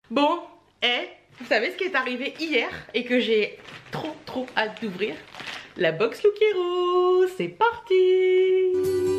Bon, vous savez ce qui est arrivé hier et que j'ai trop hâte d'ouvrir? La box Look Hero, c'est parti!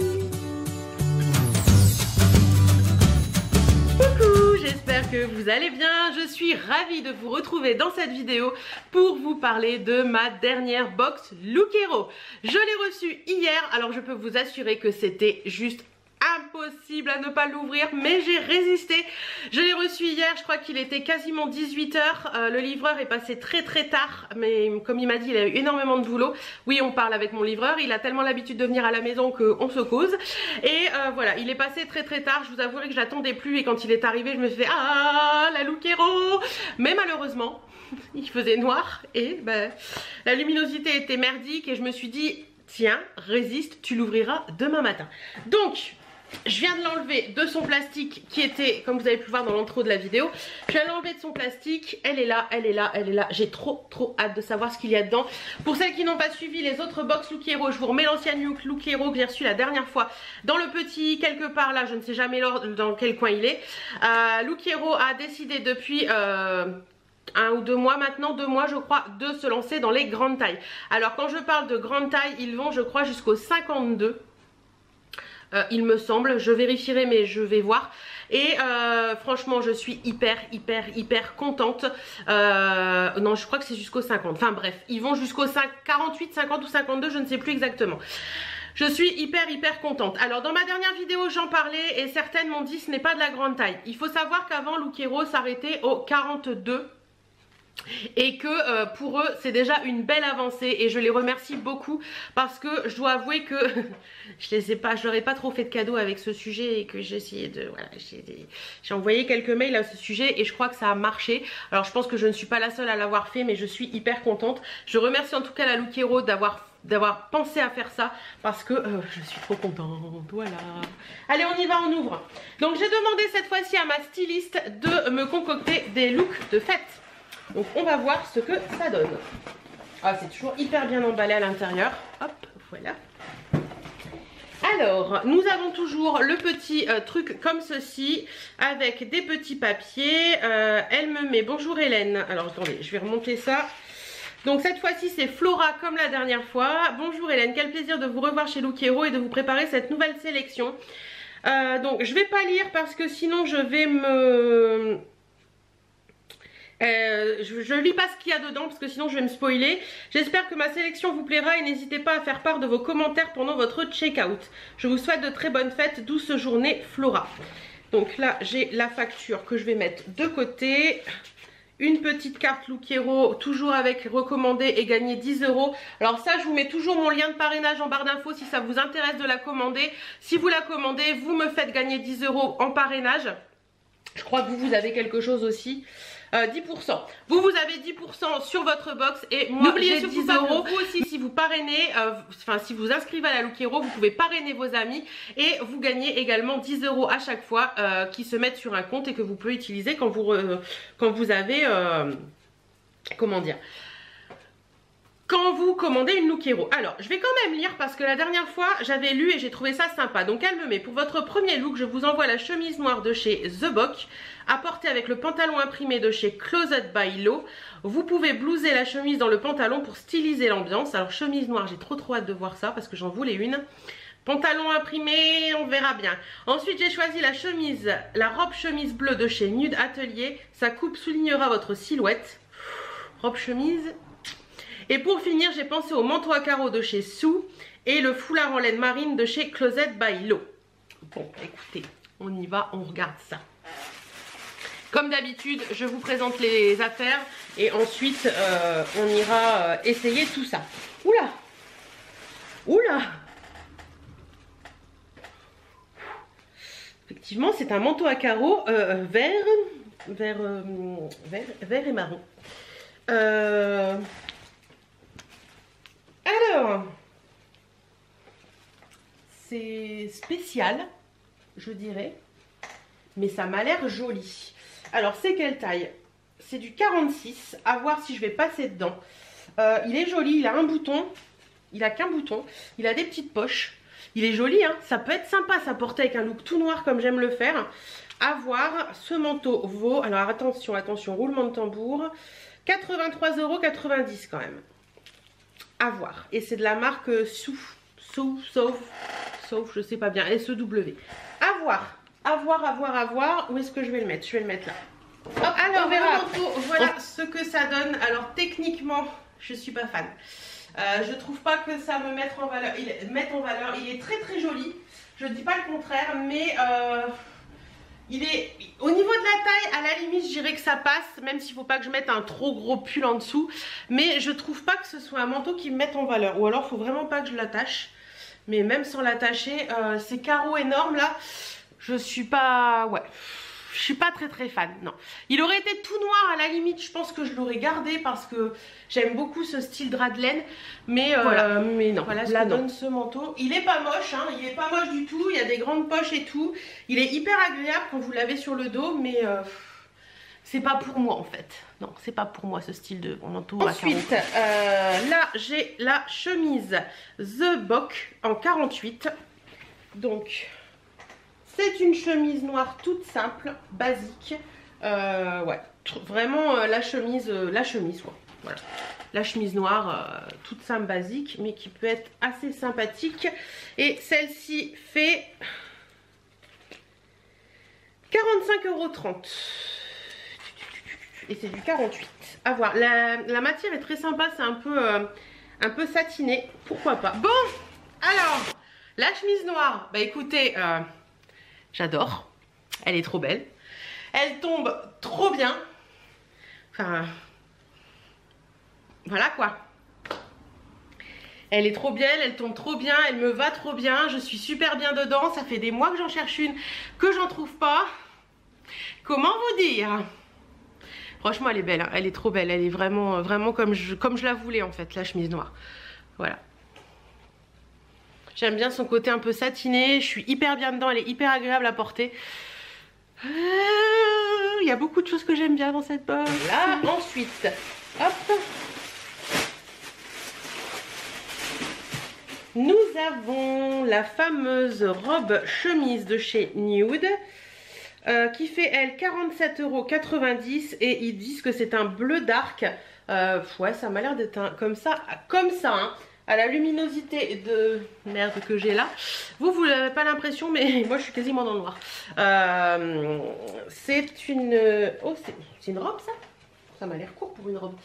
Coucou, j'espère que vous allez bien. Je suis ravie de vous retrouver dans cette vidéo pour vous parler de ma dernière box Look Hero. Je l'ai reçue hier, alors je peux vous assurer que c'était juste impossible à ne pas l'ouvrir, mais j'ai résisté. Je l'ai reçu hier, je crois qu'il était quasiment 18 h. Le livreur est passé très tard, mais comme il m'a dit, il a eu énormément de boulot. Oui, on parle avec mon livreur, il a tellement l'habitude de venir à la maison qu'on se cause. Et voilà, il est passé très tard. Je vous avouerai que je l'attendais plus et quand il est arrivé, je me suis fait ah, la Look Hero. Mais malheureusement, il faisait noir et la luminosité était merdique et je me suis dit tiens, résiste, tu l'ouvriras demain matin. Donc je viens de l'enlever de son plastique qui était, comme vous avez pu voir dans l'intro de la vidéo, je viens de l'enlever de son plastique, elle est là, j'ai trop hâte de savoir ce qu'il y a dedans. Pour celles qui n'ont pas suivi les autres box Look Hero, je vous remets l'ancienne Look Hero que j'ai reçue la dernière fois dans le petit quelque part là, je ne sais jamais dans quel coin il est. Look Hero a décidé depuis... 1 ou 2 mois maintenant, 2 mois je crois, de se lancer dans les grandes tailles. Alors quand je parle de grandes tailles, ils vont je crois jusqu'au 52. Il me semble, je vérifierai mais je vais voir. Et franchement je suis hyper contente. Non, je crois que c'est jusqu'au 50. Enfin bref, ils vont jusqu'au 48, 50 ou 52, je ne sais plus exactement. Je suis hyper contente. Alors dans ma dernière vidéo j'en parlais et certaines m'ont dit ce n'est pas de la grande taille. Il faut savoir qu'avant Look Hero s'arrêtait au 42. Et que pour eux c'est déjà une belle avancée et je les remercie beaucoup parce que je dois avouer que je leur ai pas trop fait de cadeaux avec ce sujet et que j'ai essayé de voilà, j'ai envoyé quelques mails à ce sujet et je crois que ça a marché. Alors je pense que je ne suis pas la seule à l'avoir fait mais je suis hyper contente. Je remercie en tout cas la Look Hero d'avoir pensé à faire ça parce que je suis trop contente. Voilà. Allez, on y va, on ouvre. Donc j'ai demandé cette fois-ci à ma styliste de me concocter des looks de fête. Donc on va voir ce que ça donne. Ah, c'est toujours hyper bien emballé à l'intérieur. Hop, voilà. Alors, nous avons toujours le petit truc comme ceci, avec des petits papiers. Elle me met bonjour Hélène. Alors attendez, je vais remonter ça. Donc cette fois-ci c'est Flora comme la dernière fois. Bonjour Hélène, quel plaisir de vous revoir chez Look Hero et de vous préparer cette nouvelle sélection. Donc je vais pas lire parce que sinon je vais me... je lis pas ce qu'il y a dedans parce que sinon je vais me spoiler. J'espère que ma sélection vous plaira et n'hésitez pas à faire part de vos commentaires pendant votre check-out. Je vous souhaite de très bonnes fêtes, douce journée Flora. Donc là j'ai la facture que je vais mettre de côté. Une petite carte Look Hero, toujours avec recommandé et gagner 10 €. Alors ça, je vous mets toujours mon lien de parrainage en barre d'infos si ça vous intéresse de la commander. Si vous la commandez, vous me faites gagner 10 € en parrainage. Je crois que vous avez quelque chose aussi. 10%. Vous avez 10% sur votre box et moi j'ai 10 €. Vous aussi, si vous parrainez, si vous inscrivez à la Look Hero, vous pouvez parrainer vos amis et vous gagnez également 10 € à chaque fois qui se mettent sur un compte et que vous pouvez utiliser quand vous avez, comment dire, quand vous commandez une Look Hero. Alors je vais quand même lire parce que la dernière fois j'avais lu et j'ai trouvé ça sympa. Donc elle me met pour votre premier look, je vous envoie la chemise noire de chez The Bock, apportée avec le pantalon imprimé de chez Closet by Lo. Vous pouvez blouser la chemise dans le pantalon pour styliser l'ambiance. Alors chemise noire, j'ai trop hâte de voir ça parce que j'en voulais une. Pantalon imprimé, on verra bien. Ensuite j'ai choisi la robe chemise bleue de chez Nude Atelier. Sa coupe soulignera votre silhouette. Robe chemise. Et pour finir, j'ai pensé au manteau à carreaux de chez Sue et le foulard en laine marine de chez Closet by Lo. Bon, écoutez, on y va, on regarde ça. Comme d'habitude, je vous présente les affaires et ensuite on ira essayer tout ça. Oula! Oula! Effectivement, c'est un manteau à carreaux vert et marron. Alors, c'est spécial, je dirais, mais ça m'a l'air joli. Alors, c'est quelle taille? C'est du 46, à voir si je vais passer dedans. Il est joli, il a un bouton, il a qu'un bouton, il a des petites poches. Il est joli, hein, ça peut être sympa, ça porter avec un look tout noir comme j'aime le faire. À voir, ce manteau vaut, alors attention, attention, roulement de tambour, 83,90 € quand même. À voir. Et c'est de la marque Sauf, je sais pas bien, SEW. À voir, à voir, à voir, à voir. Où est-ce que je vais le mettre? Je vais le mettre là. Hop, alors, on verra. Voilà ce que ça donne. Alors, techniquement, je suis pas fan. Je trouve pas que ça me mette en valeur. Il est très très joli. Je dis pas le contraire, mais il est au niveau de la taille, à la limite, je dirais que ça passe, même s'il faut pas que je mette un trop gros pull en dessous. Mais je trouve pas que ce soit un manteau qui me mette en valeur. Ou alors, faut vraiment pas que je l'attache. Mais même sans l'attacher, ces carreaux énormes là, je suis pas, ouais, je suis pas très très fan, non. Il aurait été tout noir à la limite, je pense que je l'aurais gardé parce que j'aime beaucoup ce style drap de laine. Mais voilà, mais non. Voilà ce que donne ce manteau. Il est pas moche, hein, il est pas moche du tout. Il y a des grandes poches et tout. Il est hyper agréable quand vous l'avez sur le dos, mais c'est pas pour moi en fait. Non, c'est pas pour moi ce style de manteau. Ensuite, là j'ai la chemise The Bock en 48. Donc, c'est une chemise noire toute simple, basique. Ouais, vraiment la chemise quoi. Voilà. La chemise noire toute simple, basique, mais qui peut être assez sympathique. Et celle-ci fait 45,30 €. Et c'est du 48. À voir. La matière est très sympa, c'est un peu satiné. Pourquoi pas. Bon, alors, la chemise noire, bah écoutez, j'adore. Elle est trop belle. Elle tombe trop bien. Enfin, voilà quoi. Elle est trop belle, elle tombe trop bien, elle me va trop bien. Je suis super bien dedans. Ça fait des mois que j'en cherche une, que j'en trouve pas. Comment vous dire ? Franchement, elle est belle, hein. Elle est trop belle. Elle est vraiment, vraiment comme je la voulais en fait, la chemise noire. Voilà. J'aime bien son côté un peu satiné. Je suis hyper bien dedans. Elle est hyper agréable à porter. Il y a beaucoup de choses que j'aime bien dans cette box. Là, ensuite, hop. Nous avons la fameuse robe chemise de chez Nude. Qui fait elle 47,90 € et ils disent que c'est un bleu dark. Ouais, ça m'a l'air d'être comme ça hein, à la luminosité de merde que j'ai là. Vous n'avez pas l'impression, mais moi je suis quasiment dans le noir. C'est une... Oh, c'est une robe ça? Ça m'a l'air court pour une robe.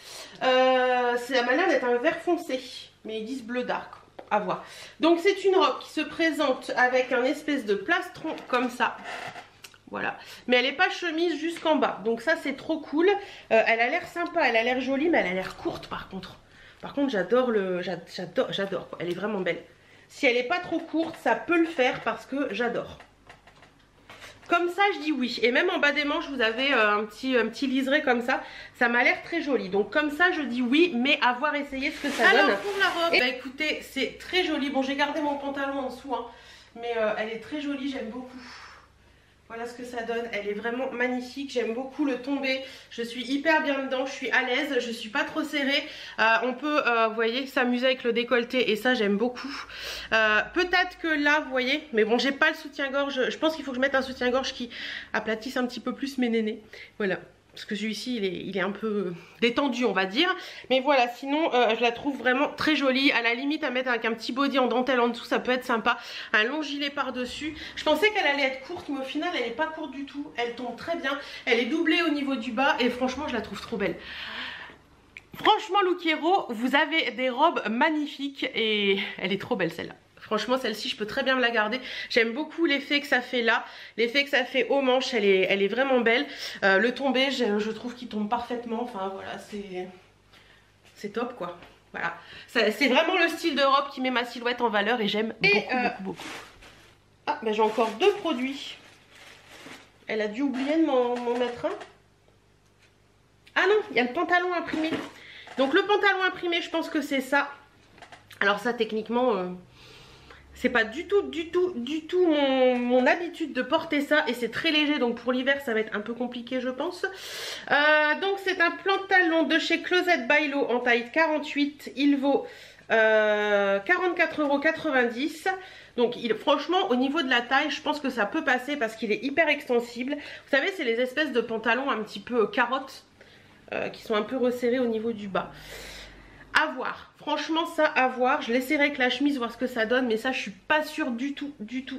Ça m'a l'air d'être un vert foncé, mais ils disent bleu dark. À voir. Donc c'est une robe qui se présente avec un espèce de plastron comme ça. Voilà, mais elle n'est pas chemise jusqu'en bas, donc ça c'est trop cool. Elle a l'air sympa, elle a l'air jolie, mais elle a l'air courte par contre. Par contre j'adore quoi. Elle est vraiment belle. Si elle n'est pas trop courte, ça peut le faire parce que j'adore. Comme ça je dis oui, et même en bas des manches vous avez un petit liseré comme ça. Ça m'a l'air très joli, donc comme ça je dis oui, mais à voir essayer ce que ça donne. Alors pour la robe, bah écoutez, c'est très joli. Bon, j'ai gardé mon pantalon en dessous, hein, mais elle est très jolie, j'aime beaucoup. Voilà ce que ça donne, elle est vraiment magnifique, j'aime beaucoup le tombé, je suis hyper bien dedans, je suis à l'aise, je suis pas trop serrée. On peut, vous voyez, s'amuser avec le décolleté et ça j'aime beaucoup. Peut-être que là, vous voyez, mais bon j'ai pas le soutien-gorge, je pense qu'il faut que je mette un soutien-gorge qui aplatisse un petit peu plus mes nénés. Voilà. Parce que celui-ci il est un peu détendu on va dire. Mais voilà, sinon je la trouve vraiment très jolie. À la limite à mettre avec un petit body en dentelle en dessous, ça peut être sympa. Un long gilet par dessus. Je pensais qu'elle allait être courte, mais au final elle n'est pas courte du tout. Elle tombe très bien. Elle est doublée au niveau du bas et franchement je la trouve trop belle. Franchement Look Hero, vous avez des robes magnifiques et elle est trop belle celle-là. Franchement celle-ci je peux très bien me la garder. J'aime beaucoup l'effet que ça fait là. L'effet que ça fait aux manches, elle est vraiment belle. Le tombé je trouve qu'il tombe parfaitement. Enfin voilà, c'est top quoi. Voilà, c'est vraiment le style de robe qui met ma silhouette en valeur et j'aime beaucoup. Ah ben j'ai encore deux produits. Elle a dû oublier de m'en mettre un. Ah non, il y a le pantalon imprimé. Donc le pantalon imprimé je pense que c'est ça. Alors ça techniquement... c'est pas du tout mon habitude de porter ça et c'est très léger, donc pour l'hiver ça va être un peu compliqué je pense. Donc c'est un pantalon de chez Closet by Lo en taille 48, il vaut 44,90 €. Donc franchement au niveau de la taille je pense que ça peut passer parce qu'il est hyper extensible. Vous savez c'est les espèces de pantalons un petit peu carottes qui sont un peu resserrés au niveau du bas. À voir, franchement ça à voir. Je l'essaierai avec la chemise voir ce que ça donne, mais ça je suis pas sûre du tout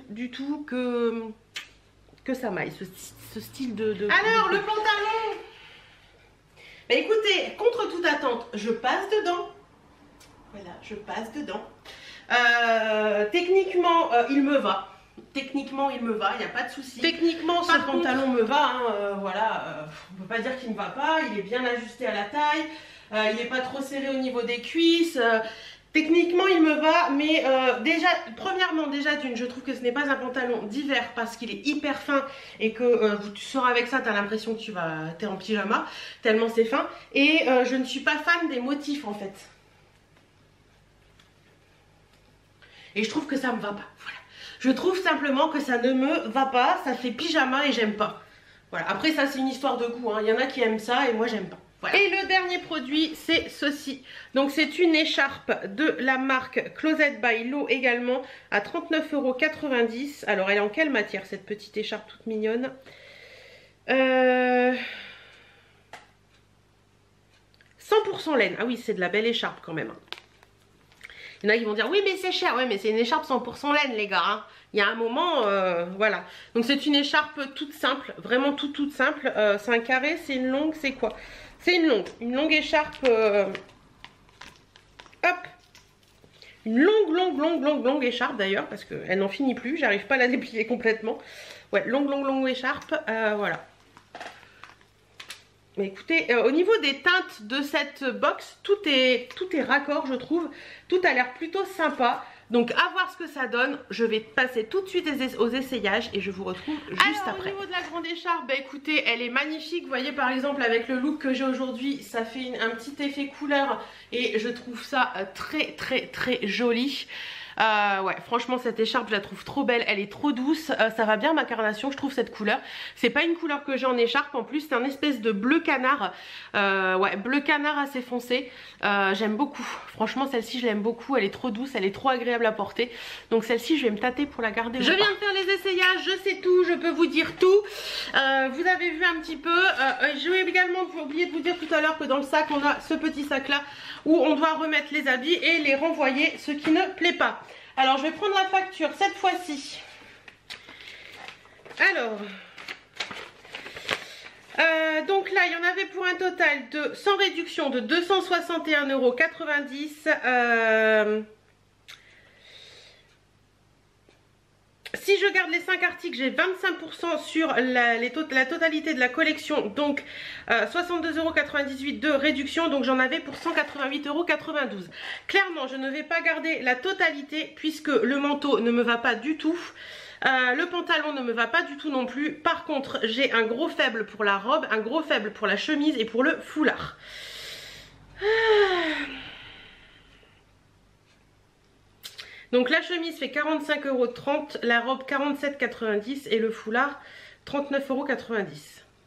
que ça m'aille ce style de... Alors le pantalon, bah écoutez, contre toute attente je passe dedans. Voilà, je passe dedans. Techniquement il me va. Techniquement il me va, il n'y a pas de souci. Techniquement ce pantalon me va, hein, voilà, on peut pas dire qu'il ne va pas, il est bien ajusté à la taille, il n'est pas trop serré au niveau des cuisses, techniquement il me va, mais déjà, premièrement déjà d'une, je trouve que ce n'est pas un pantalon d'hiver parce qu'il est hyper fin et que tu sors avec ça, tu as l'impression que t'es en pyjama, tellement c'est fin, et je ne suis pas fan des motifs en fait. Et je trouve que ça me va pas, voilà. Je trouve simplement que ça ne me va pas, ça fait pyjama et j'aime pas. Voilà, après ça c'est une histoire de goût, hein. Il y en a qui aiment ça et moi j'aime pas. Voilà. Et le dernier produit c'est ceci. Donc c'est une écharpe de la marque Closet by Lo également à 39,90 €. Alors elle est en quelle matière cette petite écharpe toute mignonne? 100% laine, ah oui c'est de la belle écharpe quand même. Il y en a qui vont dire oui mais c'est cher, ouais mais c'est une écharpe 100% laine les gars, hein. Il y a un moment, voilà. Donc c'est une écharpe toute simple, vraiment toute simple. C'est un carré, c'est une longue, c'est quoi? C'est une longue écharpe, hop. Une longue écharpe d'ailleurs, parce qu'elle n'en finit plus, j'arrive pas à la déplier complètement. Ouais, longue écharpe, voilà. Mais écoutez, au niveau des teintes de cette box, tout est raccord je trouve. Tout a l'air plutôt sympa. Donc à voir ce que ça donne. Je vais passer tout de suite aux essayages et je vous retrouve juste après. Au niveau de la grande écharpe, bah écoutez, elle est magnifique. Vous voyez par exemple avec le look que j'ai aujourd'hui, ça fait un petit effet couleur et je trouve ça très joli. Ouais, franchement cette écharpe je la trouve trop belle, elle est trop douce, ça va bien à ma carnation je trouve cette couleur. C'est pas une couleur que j'ai en écharpe en plus, c'est un espèce de bleu canard, ouais bleu canard assez foncé, j'aime beaucoup, franchement celle-ci je l'aime beaucoup, elle est trop douce, elle est trop agréable à porter, donc celle-ci je vais me tâter pour la garder. Je viens de faire les essayages, je sais tout, je peux vous dire tout, vous avez vu un petit peu, je vais également oublier de vous dire tout à l'heure que dans le sac on a ce petit sac là où on doit remettre les habits et les renvoyer, ce qui ne plaît pas. Alors je vais prendre la facture cette fois-ci. Alors donc là il y en avait pour un total de sans réduction de 261,90 €. Si je garde les 5 articles, j'ai 25% sur la totalité de la collection, donc 62,98 € de réduction, donc j'en avais pour 188,92 €. Clairement, je ne vais pas garder la totalité puisque le manteau ne me va pas du tout. Le pantalon ne me va pas du tout non plus. Par contre, j'ai un gros faible pour la robe, un gros faible pour la chemise et pour le foulard. Donc la chemise fait 45,30 €, la robe 47,90 € et le foulard 39,90 €.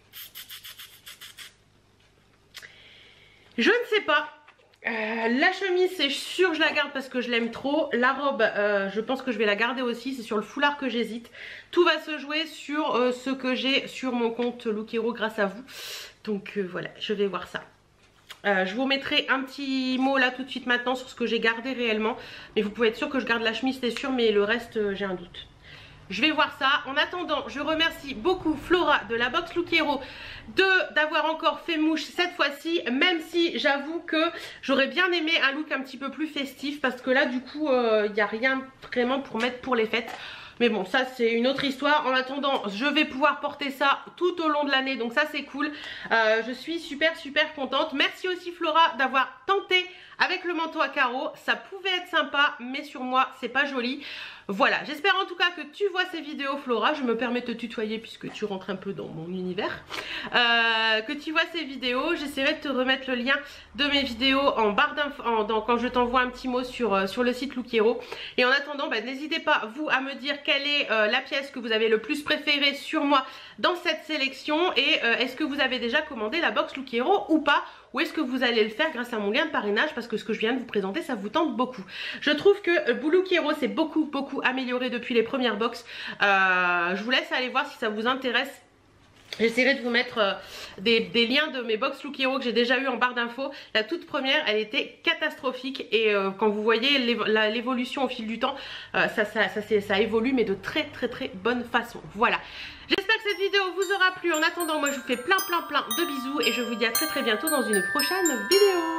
Je ne sais pas. La chemise c'est sûr je la garde parce que je l'aime trop. La robe je pense que je vais la garder aussi. C'est sur le foulard que j'hésite. Tout va se jouer sur ce que j'ai sur mon compte Lookero grâce à vous. Donc voilà, je vais voir ça. Je vous mettrai un petit mot là tout de suite maintenant sur ce que j'ai gardé réellement. Mais vous pouvez être sûr que je garde la chemise, c'est sûr, mais le reste j'ai un doute. Je vais voir ça. En attendant, je remercie beaucoup Flora de la box Lookero d'avoir encore fait mouche cette fois-ci. Même si j'avoue que j'aurais bien aimé un look un petit peu plus festif. Parce que là du coup, il n'y a rien vraiment pour mettre pour les fêtes. Mais bon, ça c'est une autre histoire. En attendant, je vais pouvoir porter ça tout au long de l'année. Donc ça c'est cool. Je suis super contente. Merci aussi Flora d'avoir tenté avec le manteau à carreaux. Ça pouvait être sympa, mais sur moi c'est pas joli. Voilà, j'espère en tout cas que tu vois ces vidéos Flora. Je me permets de te tutoyer puisque tu rentres un peu dans mon univers. Que tu vois ces vidéos. J'essaierai de te remettre le lien de mes vidéos en barre d'infos quand je t'envoie un petit mot sur le site Lookero. Et en attendant, bah, n'hésitez pas vous à me dire quelle est la pièce que vous avez le plus préférée sur moi dans cette sélection. Et est-ce que vous avez déjà commandé la box Lookero ou pas? Ou est-ce que vous allez le faire grâce à mon lien de parrainage? Parce que ce que je viens de vous présenter, ça vous tente beaucoup. Je trouve que Lookero, c'est beaucoup beaucoup amélioré depuis les premières box. Je vous laisse aller voir si ça vous intéresse. J'essaierai de vous mettre des liens de mes box Look Hero que j'ai déjà eu en barre d'infos. La toute première, elle était catastrophique et quand vous voyez l'évolution au fil du temps, ça évolue mais de très bonne façon. Voilà. J'espère que cette vidéo vous aura plu. En attendant, moi je vous fais plein de bisous et je vous dis à très bientôt dans une prochaine vidéo.